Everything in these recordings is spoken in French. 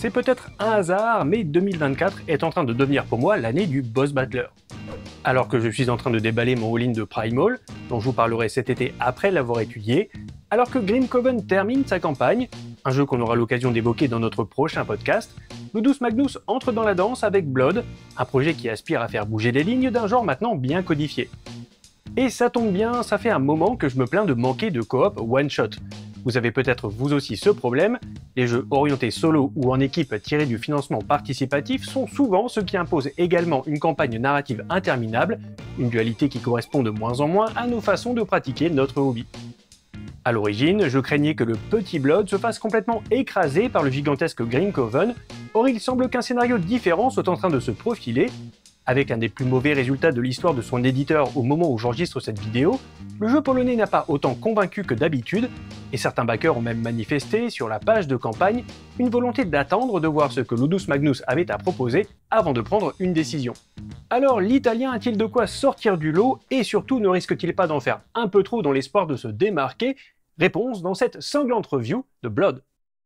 C'est peut-être un hasard, mais 2024 est en train de devenir pour moi l'année du boss battler. Alors que je suis en train de déballer mon all-in de Primal, dont je vous parlerai cet été après l'avoir étudié, alors que Grim Coven termine sa campagne, un jeu qu'on aura l'occasion d'évoquer dans notre prochain podcast, Ludus Magnus entre dans la danse avec Blood, un projet qui aspire à faire bouger les lignes d'un genre maintenant bien codifié. Et ça tombe bien, ça fait un moment que je me plains de manquer de coop one-shot. Vous avez peut-être vous aussi ce problème, les jeux orientés solo ou en équipe tirés du financement participatif sont souvent ceux qui imposent également une campagne narrative interminable, une dualité qui correspond de moins en moins à nos façons de pratiquer notre hobby. A l'origine, je craignais que le petit Blood se fasse complètement écraser par le gigantesque Grim Coven, or il semble qu'un scénario différent soit en train de se profiler. Avec un des plus mauvais résultats de l'histoire de son éditeur au moment où j'enregistre cette vidéo, le jeu polonais n'a pas autant convaincu que d'habitude, et certains backers ont même manifesté, sur la page de campagne, une volonté d'attendre de voir ce que Ludus Magnus avait à proposer avant de prendre une décision. Alors l'italien a-t-il de quoi sortir du lot, et surtout ne risque-t-il pas d'en faire un peu trop dans l'espoir de se démarquer? Réponse dans cette sanglante review de Blood.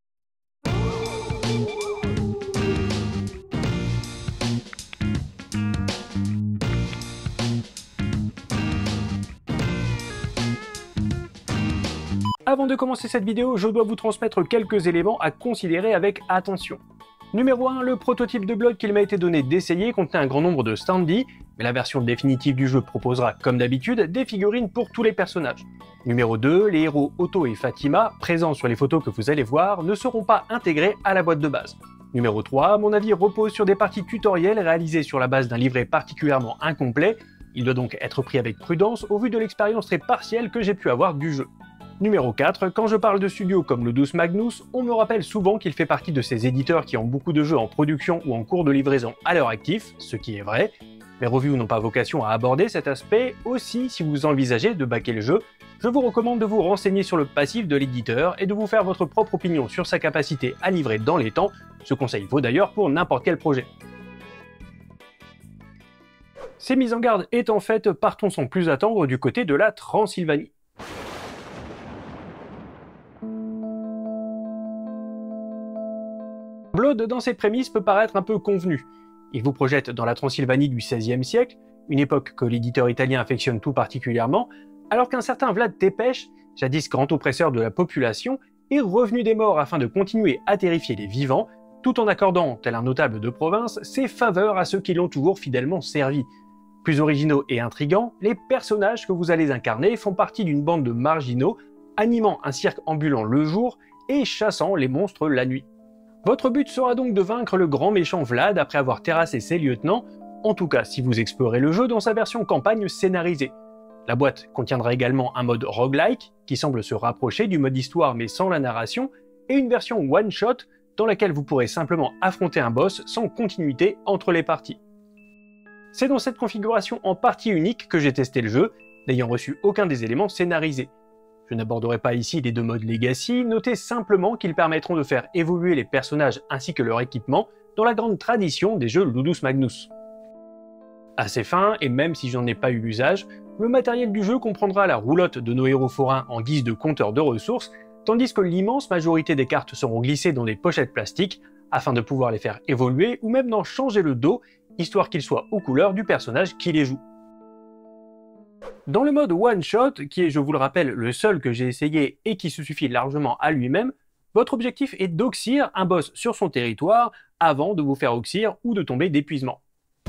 Avant de commencer cette vidéo, je dois vous transmettre quelques éléments à considérer avec attention. Numéro 1, le prototype de Blood qu'il m'a été donné d'essayer contenait un grand nombre de standees, mais la version définitive du jeu proposera, comme d'habitude, des figurines pour tous les personnages. Numéro 2, les héros Otto et Fatima, présents sur les photos que vous allez voir, ne seront pas intégrés à la boîte de base. Numéro 3, mon avis repose sur des parties tutoriels réalisées sur la base d'un livret particulièrement incomplet, il doit donc être pris avec prudence au vu de l'expérience très partielle que j'ai pu avoir du jeu. Numéro 4, quand je parle de studios comme Ludus Magnus, on me rappelle souvent qu'il fait partie de ces éditeurs qui ont beaucoup de jeux en production ou en cours de livraison à leur actif, ce qui est vrai. Mes revues n'ont pas vocation à aborder cet aspect, aussi si vous envisagez de backer le jeu, je vous recommande de vous renseigner sur le passif de l'éditeur et de vous faire votre propre opinion sur sa capacité à livrer dans les temps, ce conseil vaut d'ailleurs pour n'importe quel projet. Ces mises en garde étant faites, partons sans plus attendre du côté de la Transylvanie. Blood, dans ses prémices, peut paraître un peu convenu. Il vous projette dans la Transylvanie du XVIe siècle, une époque que l'éditeur italien affectionne tout particulièrement, alors qu'un certain Vlad Tepes, jadis grand oppresseur de la population, est revenu des morts afin de continuer à terrifier les vivants, tout en accordant, tel un notable de province, ses faveurs à ceux qui l'ont toujours fidèlement servi. Plus originaux et intrigants, les personnages que vous allez incarner font partie d'une bande de marginaux, animant un cirque ambulant le jour et chassant les monstres la nuit. Votre but sera donc de vaincre le grand méchant Vlad après avoir terrassé ses lieutenants, en tout cas si vous explorez le jeu dans sa version campagne scénarisée. La boîte contiendra également un mode roguelike, qui semble se rapprocher du mode histoire mais sans la narration, et une version one-shot, dans laquelle vous pourrez simplement affronter un boss sans continuité entre les parties. C'est dans cette configuration en partie unique que j'ai testé le jeu, n'ayant reçu aucun des éléments scénarisés. Je n'aborderai pas ici les deux modes Legacy, notez simplement qu'ils permettront de faire évoluer les personnages ainsi que leur équipement dans la grande tradition des jeux Ludus Magnus. À ces fins, et même si j'en ai pas eu l'usage, le matériel du jeu comprendra la roulotte de nos héros forains en guise de compteur de ressources, tandis que l'immense majorité des cartes seront glissées dans des pochettes plastiques afin de pouvoir les faire évoluer ou même d'en changer le dos, histoire qu'ils soient aux couleurs du personnage qui les joue. Dans le mode One Shot, qui est, je vous le rappelle, le seul que j'ai essayé et qui se suffit largement à lui-même, votre objectif est d'oxyre un boss sur son territoire avant de vous faire oxyre ou de tomber d'épuisement.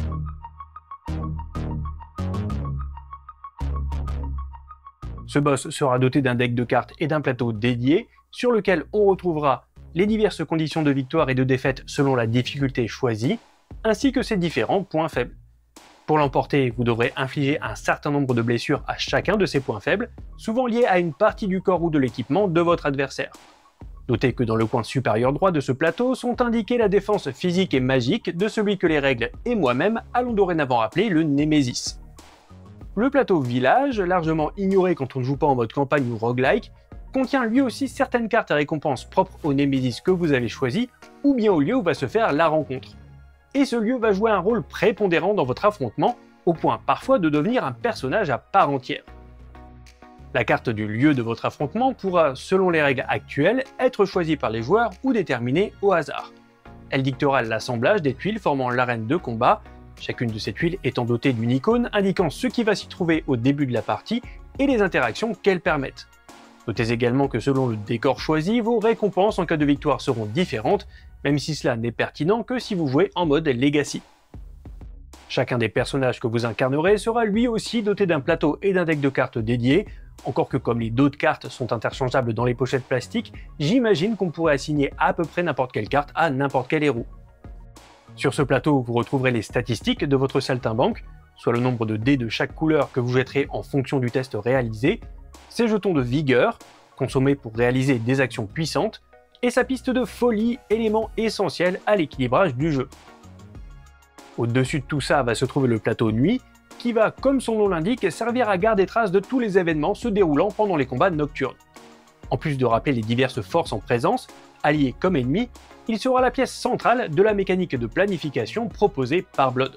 Ce boss sera doté d'un deck de cartes et d'un plateau dédié, sur lequel on retrouvera les diverses conditions de victoire et de défaite selon la difficulté choisie, ainsi que ses différents points faibles. Pour l'emporter, vous devrez infliger un certain nombre de blessures à chacun de ces points faibles, souvent liés à une partie du corps ou de l'équipement de votre adversaire. Notez que dans le coin supérieur droit de ce plateau sont indiquées la défense physique et magique de celui que les règles et moi-même allons dorénavant appeler le Némésis. Le plateau village, largement ignoré quand on ne joue pas en mode campagne ou roguelike, contient lui aussi certaines cartes à récompense propres au Némésis que vous avez choisi, ou bien au lieu où va se faire la rencontre. Et ce lieu va jouer un rôle prépondérant dans votre affrontement, au point parfois de devenir un personnage à part entière. La carte du lieu de votre affrontement pourra, selon les règles actuelles, être choisie par les joueurs ou déterminée au hasard. Elle dictera l'assemblage des tuiles formant l'arène de combat, chacune de ces tuiles étant dotée d'une icône indiquant ce qui va s'y trouver au début de la partie et les interactions qu'elles permettent. Notez également que selon le décor choisi, vos récompenses en cas de victoire seront différentes, même si cela n'est pertinent que si vous jouez en mode Legacy. Chacun des personnages que vous incarnerez sera lui aussi doté d'un plateau et d'un deck de cartes dédiés, encore que comme les dos de cartes sont interchangeables dans les pochettes plastiques, j'imagine qu'on pourrait assigner à peu près n'importe quelle carte à n'importe quel héros. Sur ce plateau, vous retrouverez les statistiques de votre saltimbanque, soit le nombre de dés de chaque couleur que vous jetterez en fonction du test réalisé, ses jetons de vigueur, consommés pour réaliser des actions puissantes, et sa piste de folie, élément essentiel à l'équilibrage du jeu. Au-dessus de tout ça va se trouver le plateau nuit, qui va, comme son nom l'indique, servir à garder trace de tous les événements se déroulant pendant les combats nocturnes. En plus de rappeler les diverses forces en présence, alliées comme ennemies, il sera la pièce centrale de la mécanique de planification proposée par Blood.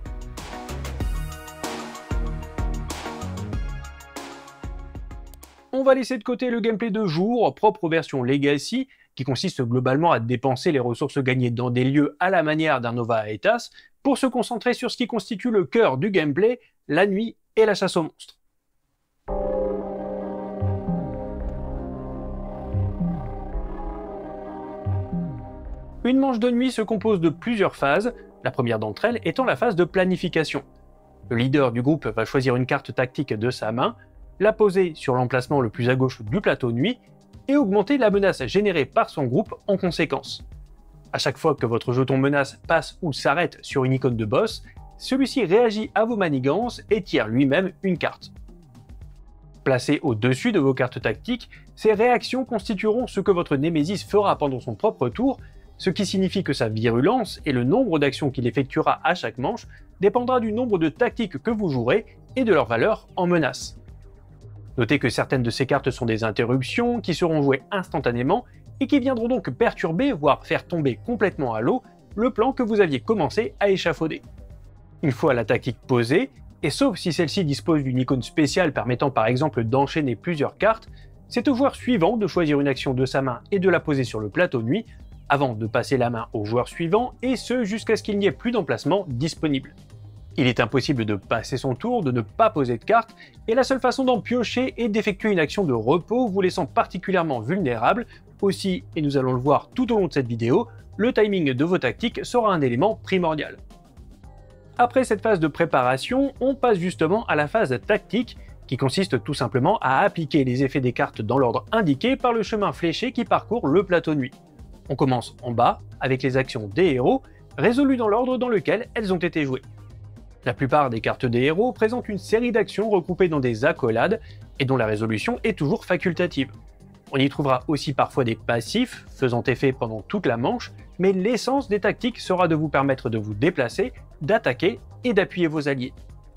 On va laisser de côté le gameplay de jour, propre aux versions Legacy, qui consiste globalement à dépenser les ressources gagnées dans des lieux à la manière d'un Nova Aetas, pour se concentrer sur ce qui constitue le cœur du gameplay, la nuit et la chasse aux monstres. Une manche de nuit se compose de plusieurs phases, la première d'entre elles étant la phase de planification. Le leader du groupe va choisir une carte tactique de sa main, la poser sur l'emplacement le plus à gauche du plateau nuit, et augmenter la menace générée par son groupe en conséquence. À chaque fois que votre jeton menace passe ou s'arrête sur une icône de boss, celui-ci réagit à vos manigances et tire lui-même une carte. Placées au-dessus de vos cartes tactiques, ces réactions constitueront ce que votre Némésis fera pendant son propre tour, ce qui signifie que sa virulence et le nombre d'actions qu'il effectuera à chaque manche dépendra du nombre de tactiques que vous jouerez et de leur valeur en menace. Notez que certaines de ces cartes sont des interruptions qui seront jouées instantanément et qui viendront donc perturber, voire faire tomber complètement à l'eau, le plan que vous aviez commencé à échafauder. Une fois la tactique posée, et sauf si celle-ci dispose d'une icône spéciale permettant par exemple d'enchaîner plusieurs cartes, c'est au joueur suivant de choisir une action de sa main et de la poser sur le plateau nuit, avant de passer la main au joueur suivant, et ce jusqu'à ce qu'il n'y ait plus d'emplacement disponible. Il est impossible de passer son tour, de ne pas poser de carte, et la seule façon d'en piocher est d'effectuer une action de repos vous laissant particulièrement vulnérable. Aussi, et nous allons le voir tout au long de cette vidéo, le timing de vos tactiques sera un élément primordial. Après cette phase de préparation, on passe justement à la phase tactique, qui consiste tout simplement à appliquer les effets des cartes dans l'ordre indiqué par le chemin fléché qui parcourt le plateau nuit. On commence en bas, avec les actions des héros, résolues dans l'ordre dans lequel elles ont été jouées. La plupart des cartes des héros présentent une série d'actions regroupées dans des accolades, et dont la résolution est toujours facultative. On y trouvera aussi parfois des passifs, faisant effet pendant toute la manche, mais l'essence des tactiques sera de vous permettre de vous déplacer, d'attaquer et d'appuyer vos alliés.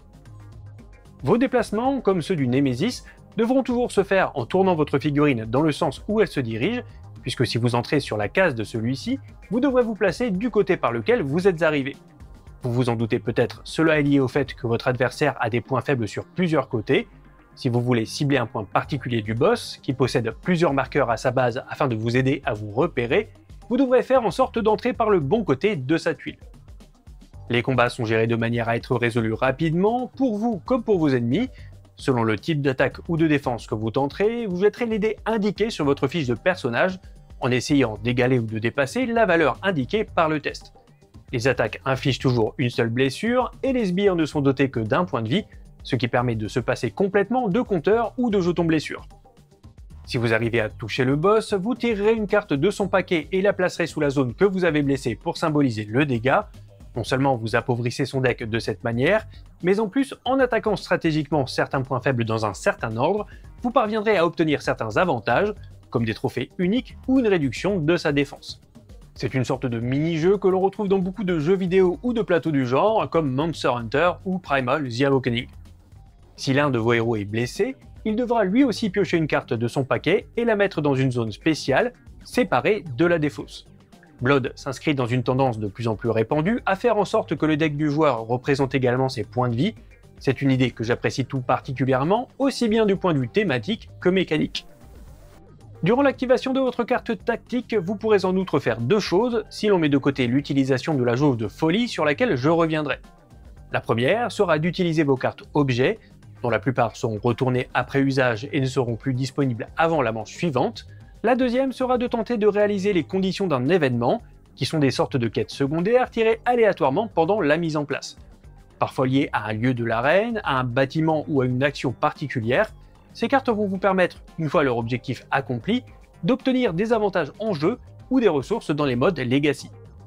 Vos déplacements, comme ceux du Némésis, devront toujours se faire en tournant votre figurine dans le sens où elle se dirige, puisque si vous entrez sur la case de celui-ci, vous devrez vous placer du côté par lequel vous êtes arrivé. Vous vous en doutez peut-être, cela est lié au fait que votre adversaire a des points faibles sur plusieurs côtés. Si vous voulez cibler un point particulier du boss, qui possède plusieurs marqueurs à sa base afin de vous aider à vous repérer, vous devrez faire en sorte d'entrer par le bon côté de sa tuile. Les combats sont gérés de manière à être résolus rapidement, pour vous comme pour vos ennemis. Selon le type d'attaque ou de défense que vous tenterez, vous jetterez les dés indiqués sur votre fiche de personnage, en essayant d'égaler ou de dépasser la valeur indiquée par le test. Les attaques infligent toujours une seule blessure, et les sbires ne sont dotés que d'un point de vie, ce qui permet de se passer complètement de compteur ou de jetons blessure. Si vous arrivez à toucher le boss, vous tirerez une carte de son paquet et la placerez sous la zone que vous avez blessée pour symboliser le dégât. Non seulement vous appauvrissez son deck de cette manière, mais en plus, en attaquant stratégiquement certains points faibles dans un certain ordre, vous parviendrez à obtenir certains avantages, comme des trophées uniques ou une réduction de sa défense. C'est une sorte de mini-jeu que l'on retrouve dans beaucoup de jeux vidéo ou de plateaux du genre, comme Monster Hunter ou Primal The Awakening. Si l'un de vos héros est blessé, il devra lui aussi piocher une carte de son paquet et la mettre dans une zone spéciale, séparée de la défausse. Blood s'inscrit dans une tendance de plus en plus répandue à faire en sorte que le deck du joueur représente également ses points de vie. C'est une idée que j'apprécie tout particulièrement, aussi bien du point de vue thématique que mécanique. Durant l'activation de votre carte tactique, vous pourrez en outre faire deux choses si l'on met de côté l'utilisation de la jauge de folie sur laquelle je reviendrai. La première sera d'utiliser vos cartes objets, dont la plupart seront retournées après usage et ne seront plus disponibles avant la manche suivante. La deuxième sera de tenter de réaliser les conditions d'un événement, qui sont des sortes de quêtes secondaires tirées aléatoirement pendant la mise en place. Parfois liées à un lieu de l'arène, à un bâtiment ou à une action particulière, ces cartes vont vous permettre, une fois leur objectif accompli, d'obtenir des avantages en jeu ou des ressources dans les modes Legacy.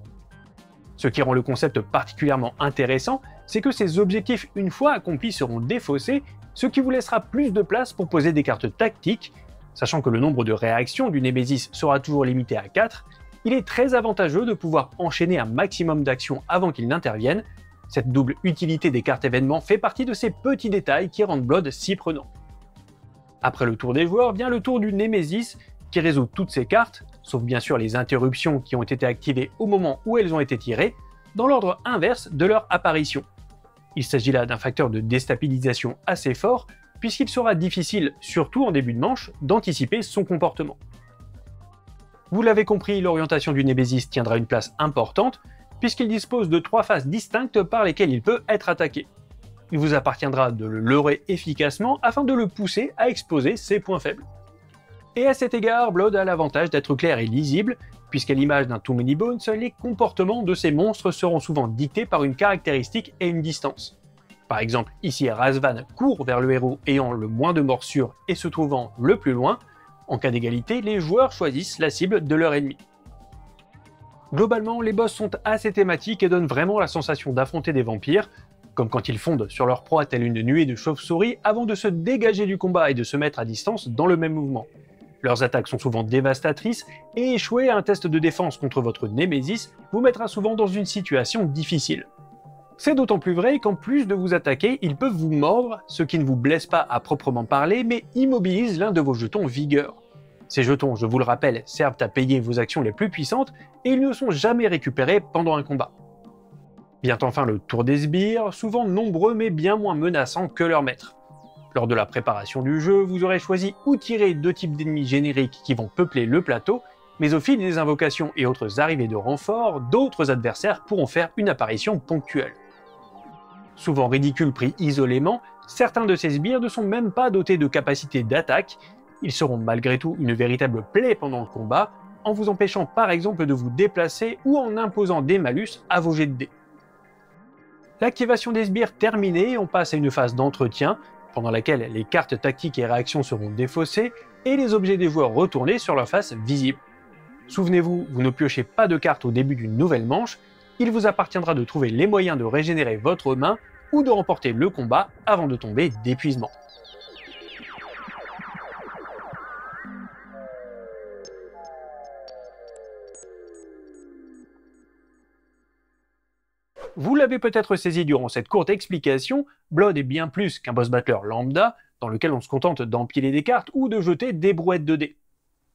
Ce qui rend le concept particulièrement intéressant, c'est que ces objectifs une fois accomplis seront défaussés, ce qui vous laissera plus de place pour poser des cartes tactiques. Sachant que le nombre de réactions du Némésis sera toujours limité à 4, il est très avantageux de pouvoir enchaîner un maximum d'actions avant qu'il n'intervienne. Cette double utilité des cartes événements fait partie de ces petits détails qui rendent Blood si prenant. Après le tour des joueurs vient le tour du Némésis qui résout toutes ces cartes, sauf bien sûr les interruptions qui ont été activées au moment où elles ont été tirées, dans l'ordre inverse de leur apparition. Il s'agit là d'un facteur de déstabilisation assez fort, puisqu'il sera difficile, surtout en début de manche, d'anticiper son comportement. Vous l'avez compris, l'orientation du Némésis tiendra une place importante, puisqu'il dispose de 3 phases distinctes par lesquelles il peut être attaqué. Il vous appartiendra de le leurrer efficacement afin de le pousser à exposer ses points faibles. Et à cet égard, Blood a l'avantage d'être clair et lisible, puisqu'à l'image d'un Too Many Bones, les comportements de ces monstres seront souvent dictés par une caractéristique et une distance. Par exemple, ici Razvan court vers le héros ayant le moins de morsures et se trouvant le plus loin. En cas d'égalité, les joueurs choisissent la cible de leur ennemi. Globalement, les boss sont assez thématiques et donnent vraiment la sensation d'affronter des vampires, comme quand ils fondent sur leur proie telle une nuée de chauves-souris avant de se dégager du combat et de se mettre à distance dans le même mouvement. Leurs attaques sont souvent dévastatrices, et échouer à un test de défense contre votre Némésis vous mettra souvent dans une situation difficile. C'est d'autant plus vrai qu'en plus de vous attaquer, ils peuvent vous mordre, ce qui ne vous blesse pas à proprement parler, mais immobilise l'un de vos jetons vigueur. Ces jetons, je vous le rappelle, servent à payer vos actions les plus puissantes, et ils ne sont jamais récupérés pendant un combat. Vient enfin le tour des sbires, souvent nombreux mais bien moins menaçants que leur maître. Lors de la préparation du jeu, vous aurez choisi ou tirer 2 types d'ennemis génériques qui vont peupler le plateau, mais au fil des invocations et autres arrivées de renforts, d'autres adversaires pourront faire une apparition ponctuelle. Souvent ridicules pris isolément, certains de ces sbires ne sont même pas dotés de capacités d'attaque, ils seront malgré tout une véritable plaie pendant le combat, en vous empêchant par exemple de vous déplacer ou en imposant des malus à vos jets de dés. L'activation des sbires terminée, on passe à une phase d'entretien, pendant laquelle les cartes tactiques et réactions seront défaussées et les objets des joueurs retournés sur leur face visible. Souvenez-vous, vous ne piochez pas de cartes au début d'une nouvelle manche, il vous appartiendra de trouver les moyens de régénérer votre main ou de remporter le combat avant de tomber d'épuisement. Vous l'avez peut-être saisi durant cette courte explication, Blood est bien plus qu'un boss battler lambda, dans lequel on se contente d'empiler des cartes ou de jeter des brouettes de dés.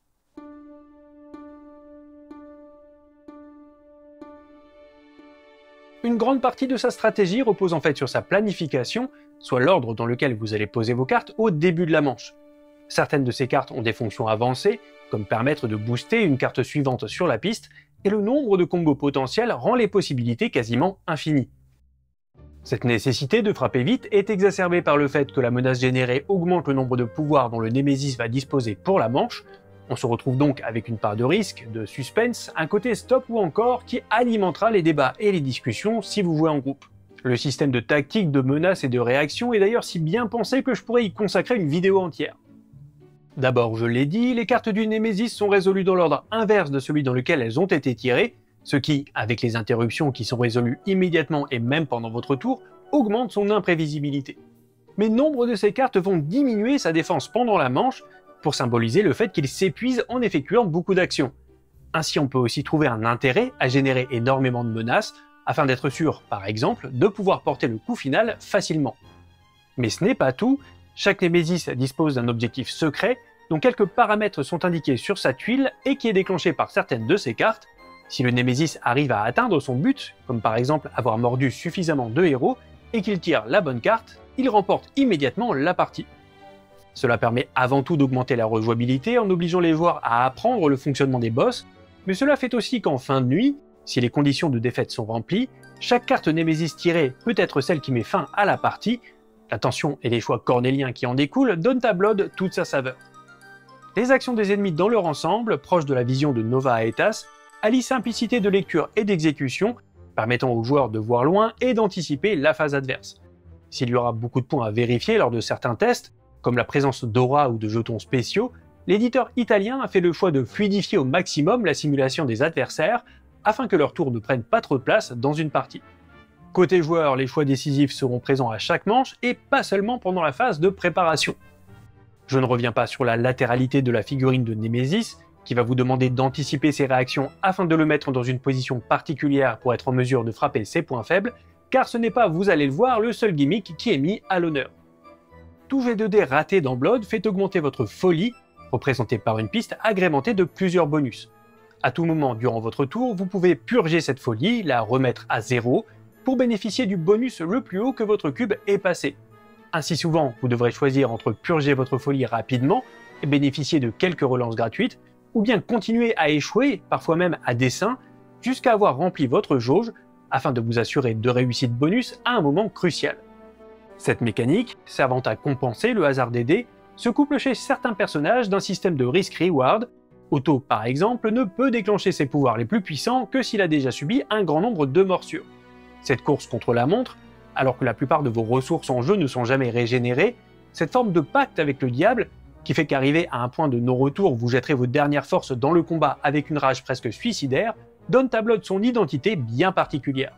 Une grande partie de sa stratégie repose en fait sur sa planification, soit l'ordre dans lequel vous allez poser vos cartes au début de la manche. Certaines de ces cartes ont des fonctions avancées, comme permettre de booster une carte suivante sur la piste, et le nombre de combos potentiels rend les possibilités quasiment infinies. Cette nécessité de frapper vite est exacerbée par le fait que la menace générée augmente le nombre de pouvoirs dont le Némésis va disposer pour la manche. On se retrouve donc avec une part de risque, de suspense, un côté stop ou encore qui alimentera les débats et les discussions si vous jouez en groupe. Le système de tactique, de menace et de réaction est d'ailleurs si bien pensé que je pourrais y consacrer une vidéo entière. D'abord, je l'ai dit, les cartes du Némésis sont résolues dans l'ordre inverse de celui dans lequel elles ont été tirées, ce qui, avec les interruptions qui sont résolues immédiatement et même pendant votre tour, augmente son imprévisibilité. Mais nombre de ces cartes vont diminuer sa défense pendant la manche, pour symboliser le fait qu'il s'épuise en effectuant beaucoup d'actions. Ainsi, on peut aussi trouver un intérêt à générer énormément de menaces, afin d'être sûr, par exemple, de pouvoir porter le coup final facilement. Mais ce n'est pas tout, chaque Némésis dispose d'un objectif secret, dont quelques paramètres sont indiqués sur sa tuile et qui est déclenché par certaines de ses cartes. Si le Némésis arrive à atteindre son but, comme par exemple avoir mordu suffisamment de héros, et qu'il tire la bonne carte, il remporte immédiatement la partie. Cela permet avant tout d'augmenter la rejouabilité en obligeant les joueurs à apprendre le fonctionnement des boss, mais cela fait aussi qu'en fin de nuit, si les conditions de défaite sont remplies, chaque carte Némésis tirée peut être celle qui met fin à la partie. La tension et les choix cornéliens qui en découlent donnent à Blood toute sa saveur. Les actions des ennemis dans leur ensemble, proches de la vision de Nova Aetas, allient simplicité de lecture et d'exécution, permettant aux joueurs de voir loin et d'anticiper la phase adverse. S'il y aura beaucoup de points à vérifier lors de certains tests, comme la présence d'aura ou de jetons spéciaux, l'éditeur italien a fait le choix de fluidifier au maximum la simulation des adversaires, afin que leur tour ne prenne pas trop de place dans une partie. Côté joueur, les choix décisifs seront présents à chaque manche et pas seulement pendant la phase de préparation. Je ne reviens pas sur la latéralité de la figurine de Némésis, qui va vous demander d'anticiper ses réactions afin de le mettre dans une position particulière pour être en mesure de frapper ses points faibles, car ce n'est pas, vous allez le voir, le seul gimmick qui est mis à l'honneur. Tout G2D raté dans Blood fait augmenter votre folie, représentée par une piste agrémentée de plusieurs bonus. À tout moment durant votre tour, vous pouvez purger cette folie, la remettre à 0, pour bénéficier du bonus le plus haut que votre cube ait passé. Ainsi souvent, vous devrez choisir entre purger votre folie rapidement et bénéficier de quelques relances gratuites, ou bien continuer à échouer, parfois même à dessein, jusqu'à avoir rempli votre jauge, afin de vous assurer de réussites bonus à un moment crucial. Cette mécanique, servant à compenser le hasard des dés, se couple chez certains personnages d'un système de risk-reward. Otto, par exemple, ne peut déclencher ses pouvoirs les plus puissants que s'il a déjà subi un grand nombre de morsures. Cette course contre la montre, alors que la plupart de vos ressources en jeu ne sont jamais régénérées, cette forme de pacte avec le diable, qui fait qu'arrivé à un point de non-retour, vous jetterez vos dernières forces dans le combat avec une rage presque suicidaire, donne à Blood son identité bien particulière.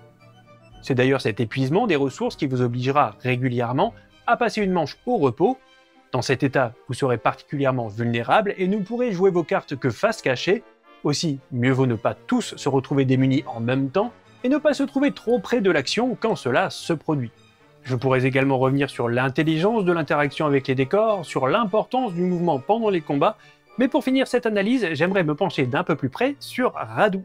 C'est d'ailleurs cet épuisement des ressources qui vous obligera régulièrement à passer une manche au repos. Dans cet état, vous serez particulièrement vulnérable et ne pourrez jouer vos cartes que face cachée. Aussi, mieux vaut ne pas tous se retrouver démunis en même temps et ne pas se trouver trop près de l'action quand cela se produit. Je pourrais également revenir sur l'intelligence de l'interaction avec les décors, sur l'importance du mouvement pendant les combats, mais pour finir cette analyse, j'aimerais me pencher d'un peu plus près sur Radu.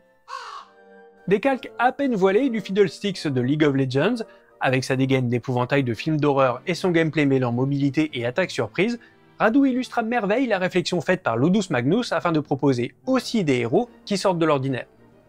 Des calques à peine voilés du Fiddlesticks de League of Legends, avec sa dégaine d'épouvantail de film d'horreur et son gameplay mêlant mobilité et attaque surprise, Radu illustre à merveille la réflexion faite par Ludus Magnus afin de proposer aussi des héros qui sortent de l'ordinaire.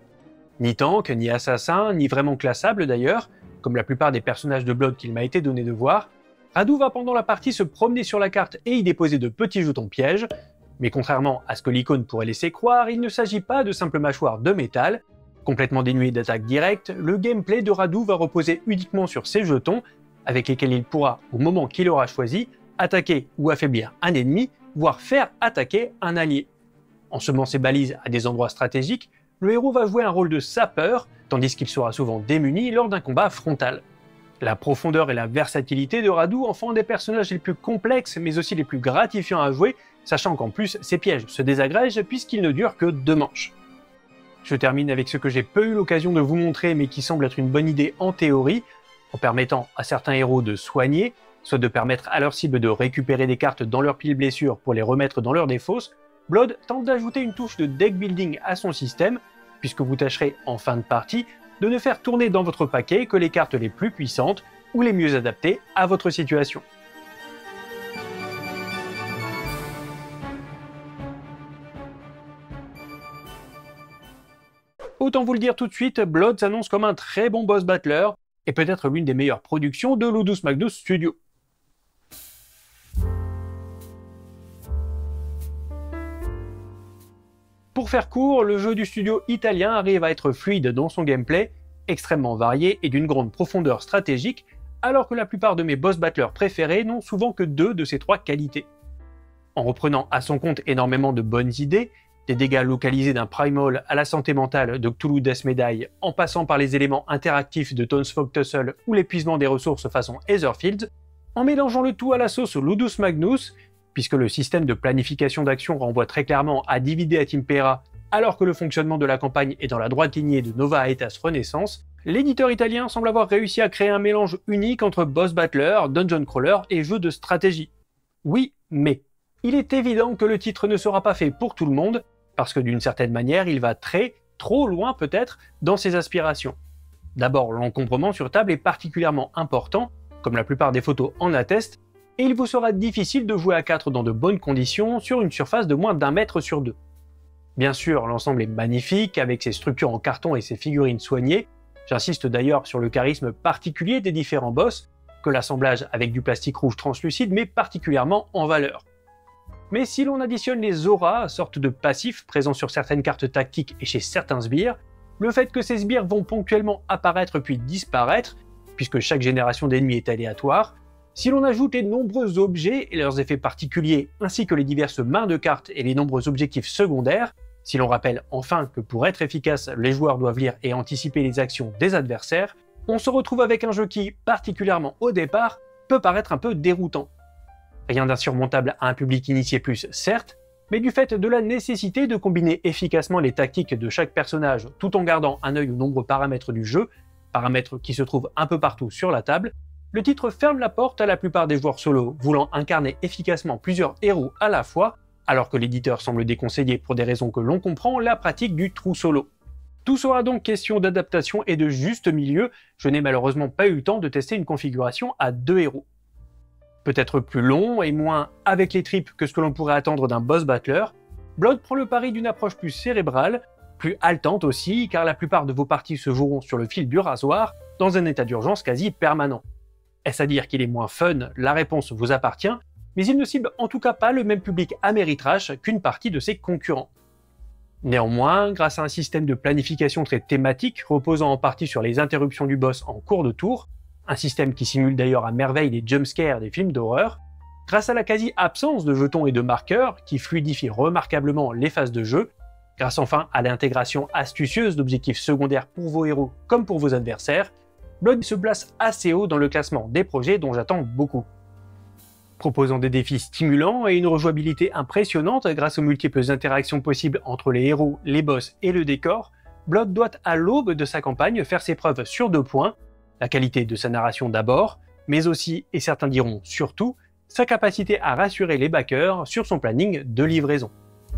Ni tank, ni assassin, ni vraiment classable d'ailleurs, comme la plupart des personnages de Blood qu'il m'a été donné de voir, Radu va pendant la partie se promener sur la carte et y déposer de petits jetons pièges, mais contrairement à ce que l'icône pourrait laisser croire, il ne s'agit pas de simples mâchoires de métal. Complètement dénué d'attaque directe, le gameplay de Radu va reposer uniquement sur ses jetons, avec lesquels il pourra, au moment qu'il aura choisi, attaquer ou affaiblir un ennemi, voire faire attaquer un allié. En semant ses balises à des endroits stratégiques, le héros va jouer un rôle de sapeur, tandis qu'il sera souvent démuni lors d'un combat frontal. La profondeur et la versatilité de Radu en font un des personnages les plus complexes, mais aussi les plus gratifiants à jouer, sachant qu'en plus ses pièges se désagrègent puisqu'ils ne durent que 2 manches. Je termine avec ce que j'ai peu eu l'occasion de vous montrer mais qui semble être une bonne idée en théorie, en permettant à certains héros de soigner, soit de permettre à leur cible de récupérer des cartes dans leur pile blessure pour les remettre dans leur défausse. Blood tente d'ajouter une touche de deck building à son système, puisque vous tâcherez en fin de partie de ne faire tourner dans votre paquet que les cartes les plus puissantes ou les mieux adaptées à votre situation. Autant vous le dire tout de suite, Blood s'annonce comme un très bon boss battler, et peut-être l'une des meilleures productions de Ludus Magnus Studio. Pour faire court, le jeu du studio italien arrive à être fluide dans son gameplay, extrêmement varié et d'une grande profondeur stratégique, alors que la plupart de mes boss battlers préférés n'ont souvent que 2 de ces 3 qualités. En reprenant à son compte énormément de bonnes idées, des dégâts localisés d'un Primal à la santé mentale de Cthulhu Death Medaille, en passant par les éléments interactifs de Townsfolk Tussle ou l'épuisement des ressources façon Etherfields, en mélangeant le tout à la sauce Ludus Magnus, puisque le système de planification d'action renvoie très clairement à Divide et Impera, alors que le fonctionnement de la campagne est dans la droite lignée de Nova Aetas Renaissance, l'éditeur italien semble avoir réussi à créer un mélange unique entre boss battler, dungeon crawler et jeu de stratégie. Oui, mais il est évident que le titre ne sera pas fait pour tout le monde, parce que d'une certaine manière, il va trop loin peut-être, dans ses aspirations. D'abord, l'encombrement sur table est particulièrement important, comme la plupart des photos en attestent, et il vous sera difficile de jouer à 4 dans de bonnes conditions sur une surface de moins d'1 mètre sur 2. Bien sûr, l'ensemble est magnifique, avec ses structures en carton et ses figurines soignées. J'insiste d'ailleurs sur le charisme particulier des différents boss, que l'assemblage avec du plastique rouge translucide met particulièrement en valeur. Mais si l'on additionne les auras, sorte de passifs présents sur certaines cartes tactiques et chez certains sbires, le fait que ces sbires vont ponctuellement apparaître puis disparaître, puisque chaque génération d'ennemis est aléatoire, si l'on ajoute les nombreux objets et leurs effets particuliers, ainsi que les diverses mains de cartes et les nombreux objectifs secondaires, si l'on rappelle enfin que pour être efficace, les joueurs doivent lire et anticiper les actions des adversaires, on se retrouve avec un jeu qui, particulièrement au départ, peut paraître un peu déroutant. Rien d'insurmontable à un public initié plus, certes, mais du fait de la nécessité de combiner efficacement les tactiques de chaque personnage tout en gardant un œil aux nombreux paramètres du jeu, paramètres qui se trouvent un peu partout sur la table, le titre ferme la porte à la plupart des joueurs solo voulant incarner efficacement plusieurs héros à la fois, alors que l'éditeur semble déconseiller pour des raisons que l'on comprend la pratique du true solo. Tout sera donc question d'adaptation et de juste milieu, je n'ai malheureusement pas eu le temps de tester une configuration à 2 héros. Peut-être plus long et moins avec les tripes que ce que l'on pourrait attendre d'un boss battler, Blood prend le pari d'une approche plus cérébrale, plus haletante aussi, car la plupart de vos parties se joueront sur le fil du rasoir, dans un état d'urgence quasi permanent. Est-ce à dire qu'il est moins fun? La réponse vous appartient, mais il ne cible en tout cas pas le même public Ameritrash qu'une partie de ses concurrents. Néanmoins, grâce à un système de planification très thématique reposant en partie sur les interruptions du boss en cours de tour, un système qui simule d'ailleurs à merveille les jumpscares des films d'horreur, grâce à la quasi-absence de jetons et de marqueurs qui fluidifient remarquablement les phases de jeu, grâce enfin à l'intégration astucieuse d'objectifs secondaires pour vos héros comme pour vos adversaires, Blood se place assez haut dans le classement des projets dont j'attends beaucoup. Proposant des défis stimulants et une rejouabilité impressionnante grâce aux multiples interactions possibles entre les héros, les boss et le décor, Blood doit à l'aube de sa campagne faire ses preuves sur 2 points, la qualité de sa narration d'abord, mais aussi, et certains diront surtout, sa capacité à rassurer les backers sur son planning de livraison.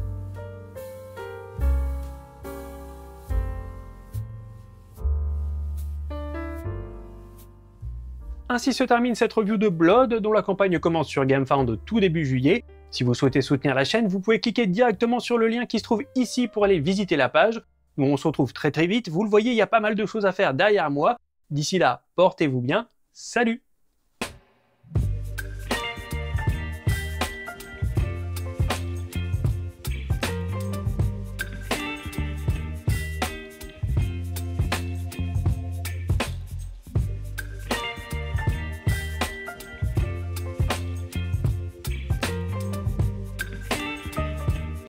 Ainsi se termine cette review de Blood, dont la campagne commence sur GameFound tout début juillet. Si vous souhaitez soutenir la chaîne, vous pouvez cliquer directement sur le lien qui se trouve ici pour aller visiter la page. Nous on se retrouve très vite, vous le voyez, il y a pas mal de choses à faire derrière moi. D'ici là, portez-vous bien, salut!